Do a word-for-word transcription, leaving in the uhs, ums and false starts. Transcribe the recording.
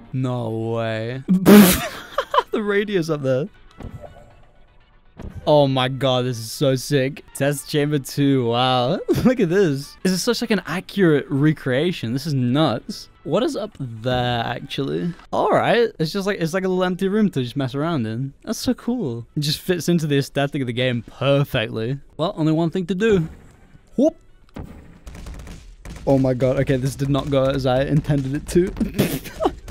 No way. The radio's up there. Oh my god, this is so sick. Test chamber two, wow. Look at this. This is such like an accurate recreation. This is nuts. What is up there, actually? Alright, it's just like, it's like a little empty room to just mess around in. That's so cool. It just fits into the aesthetic of the game perfectly. Well, only one thing to do. Whoop. Oh my god, okay, this did not go as I intended it to.